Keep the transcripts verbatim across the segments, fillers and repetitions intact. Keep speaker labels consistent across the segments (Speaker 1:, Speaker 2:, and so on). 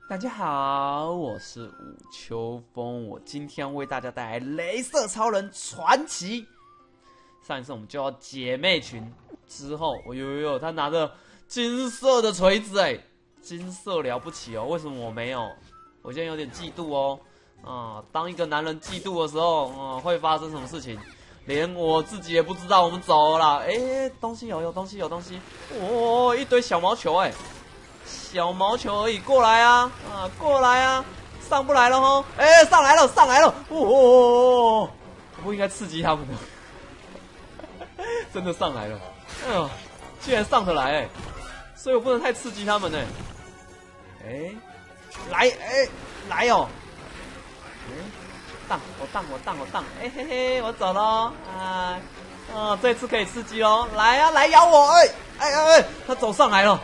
Speaker 1: 大家好，我是武秋风，我今天为大家带来《雷射超人传奇》。上一次我们叫姐妹群之后，我有有有，他拿着金色的锤子，哎，金色了不起哦！为什么我没有？我现在有点嫉妒哦。啊，当一个男人嫉妒的时候，嗯，会发生什么事情？连我自己也不知道。我们走了，哎，东西有，有东西，有东西。哦，一堆小毛球，哎。小毛球而已，过来啊啊，过来啊，上不来了吼！哎、欸，上来了，上来了！哦，我不应该刺激他们的，真的上来了！哎呦，居然上得来哎、欸！所以我不能太刺激他们呢、欸。哎、欸，来哎、欸，来哦！哎、欸，荡我荡我荡我荡！哎、欸、嘿嘿，我走喽！啊啊，这次可以刺激喽！来啊，来咬我！哎哎哎哎，他走上来了！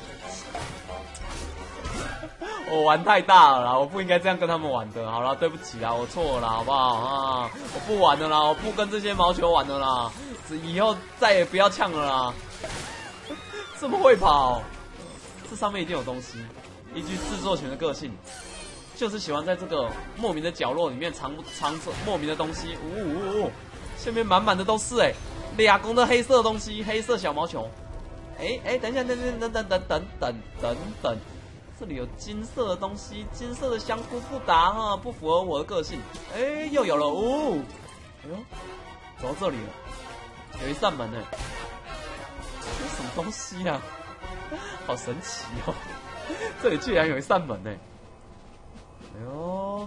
Speaker 1: 我玩太大了啦，我不应该这样跟他们玩的。好了，对不起啦，我错了啦，好不好啊？我不玩了啦，我不跟这些毛球玩了啦，以后再也不要呛了啦。这么会跑，这上面一定有东西。依据制作群的个性，就是喜欢在这个莫名的角落里面藏藏着莫名的东西。呜呜呜，下面满满的都是哎、欸，俩公的黑色的东西，黑色小毛球。哎哎，等一下，等等等等等等等等等。这里有金色的东西，金色的香菇不达哈，不符合我的个性。哎，又有了哦！哎呦，走到这里了，有一扇门呢。这是什么东西啊？好神奇哦！这里居然有一扇门呢。哎呦，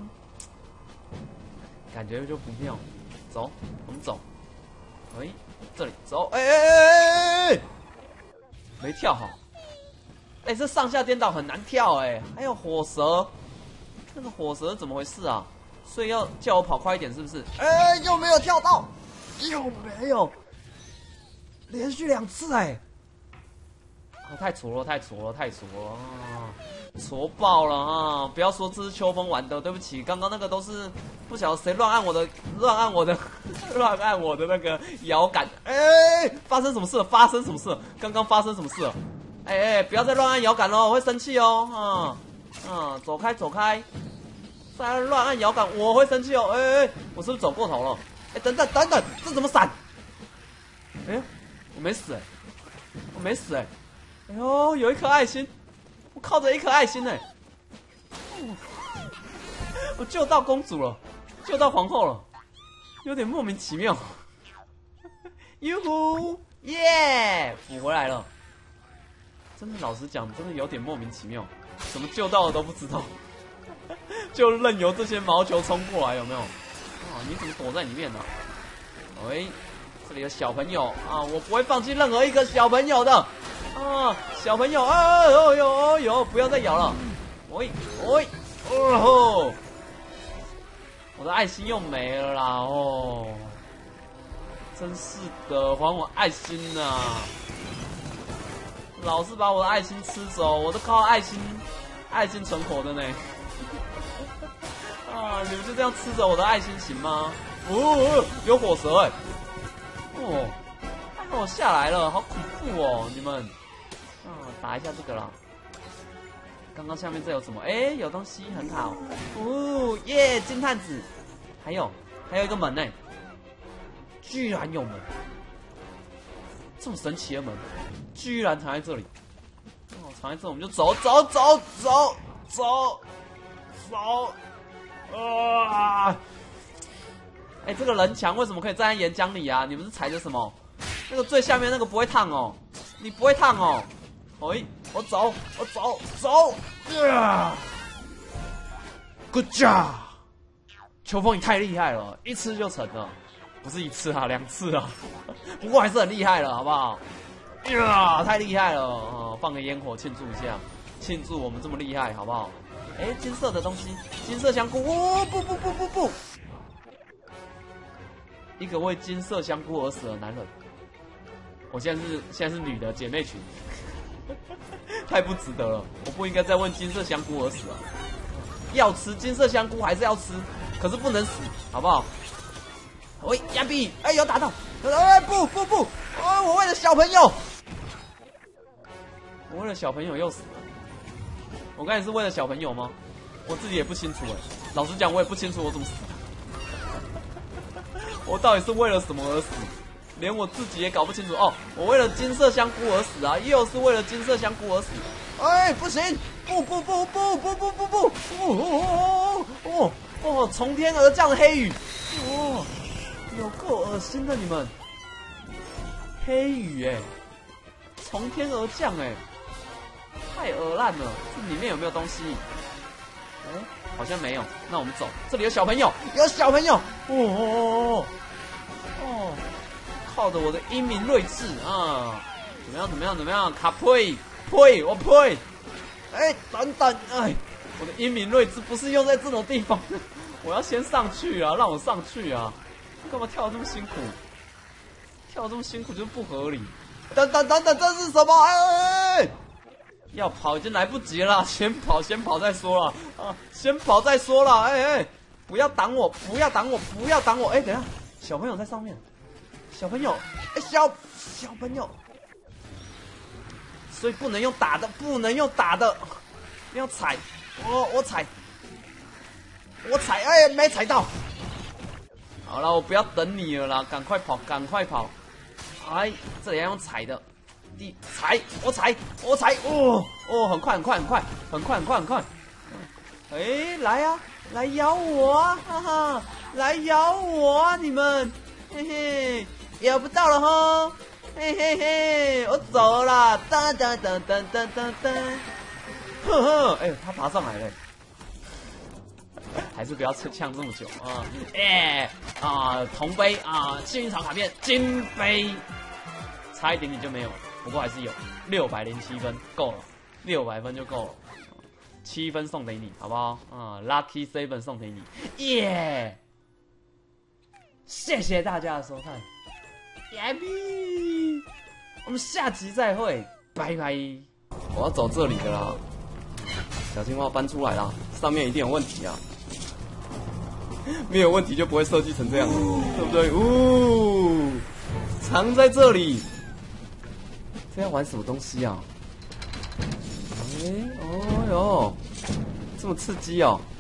Speaker 1: 感觉就不妙。走，我们走。哎，这里走。哎哎哎哎哎！没跳好。哎、欸，这上下颠倒很难跳哎、欸，还有火蛇，那个火蛇怎么回事啊？所以要叫我跑快一点是不是？哎、欸，又没有跳到，又没有，连续两次哎、欸，啊，太挫了，太挫了，太挫了啊，挫爆了啊！不要说这是秋风玩的，对不起，刚刚那个都是不晓得谁乱按我的，乱按我的，乱按我的那个摇杆。哎、欸，发生什么事了？发生什么事了？刚刚发生什么事了？哎哎、欸，不要再乱按摇杆喽，我会生气哦。嗯嗯，走开走开，再乱按摇杆我会生气哦。哎哎、欸，我是不是走过头了？哎、欸，等等等等，这怎么闪？哎、欸，我没死哎、欸，我没死哎、欸。哎呦，有一颗爱心，我靠着一颗爱心哎、欸，我救到公主了，救到皇后了，有点莫名其妙。哟呼耶，补回来了。真的，老实讲，真的有点莫名其妙，怎么救到的都不知道，就任由这些毛球冲过来，有没有？啊，你怎么躲在里面呢、啊？喂，这里有小朋友啊，我不会放弃任何一个小朋友的啊，小朋友啊，哦呦哦呦，不要再咬了！喂喂，哦吼，我的爱心又没了啦！哦，真是的，还我爱心呐、啊！老是把我的爱心吃走，我都靠爱心，爱心存活的呢。啊，你们就这样吃着我的爱心行吗？哦，有火蛇哎、欸！哦，还让我下来了，好恐怖哦！你们，啊，打一下这个啦。刚刚下面这有什么？哎、欸，有东西，很好。哦耶，金探子。还有，还有一个门呢、欸，居然有门，这么神奇的门。居然藏在这里！哦，藏在这，我们就走走走走走走！啊！哎、欸，这个人墙为什么可以站在岩浆里啊？你们是踩着什么？那个最下面那个不会烫哦，你不会烫哦。哎，我走，我走走！啊 ！Good job！ 秋风你太厉害了，一次就成了，不是一次啊，两次啊。不过还是很厉害了，好不好？呀，太厉害了！哦，放个烟火庆祝一下，庆祝我们这么厉害，好不好？哎，金色的东西，金色香菇，哦不不不不不！一个为金色香菇而死的男人。我现在是现在是女的姐妹群，太不值得了，我不应该再为金色香菇而死了。要吃金色香菇还是要吃，可是不能死，好不好？喂，亚比，哎，有打到！哎，不不不！哦，我为了小朋友。我为了小朋友又死了， 我刚才是为了小朋友吗？我自己也不清楚哎。老实讲，我也不清楚我怎么死。我到底是为了什么而死？连我自己也搞不清楚。哦，我为了金色香菇而死啊！又是为了金色香菇而死。哎，不行！不不不不不不不不！哦哦哦哦！从天而降的黑雨，哦，有够恶心的你们！黑雨哎，从天而降哎，太恶烂了！这里面有没有东西？哎，好像没有。那我们走，这里有小朋友，有小朋友！哦哦哦哦！靠着我的英明睿智啊！怎么样？怎么样？怎么样？卡呸呸！我呸！哎，等等！哎，我的英明睿智不是用在这种地方，我要先上去啊！让我上去啊！干嘛跳得这么辛苦？跳得这么辛苦就不合理。等等等等，这是什么？哎哎哎！要跑已经来不及了，先跑先跑再说了啊！先跑再说了！哎哎，不要挡我！不要挡我！不要挡我！哎，等一下，小朋友在上面。小朋友，哎，小小朋友，所以不能用打的，不能用打的，要踩，我我踩，我踩，哎，没踩到。好了，我不要等你了啦，赶快跑，赶快跑。哎，这里要用踩的，地踩，我踩，我踩，哦哦，很快很快很快很快很快很快。哎，来呀、啊，来咬我啊，哈哈，来咬我啊，你们，嘿嘿。咬不到了哈，嘿嘿嘿，我走了，噔噔噔噔噔噔噔，呵呵，哎、欸，他爬上来了，还是不要呛这么久啊！哎、欸、啊，铜杯啊，幸运草卡片金杯，差一点点就没有，不过还是有六百零七分，够了，六百分就够了，七分送给你，好不好？啊 ，Lucky Seven 送给你，耶、yeah ！谢谢大家的收看。我们下集再会，拜拜。我要走这里的啦，小青蛙搬出来啦，上面一定有问题啊，没有问题就不会设计成这样，对不对？呜、哦，藏在这里，这要玩什么东西啊？哎，哦哟，这么刺激哦！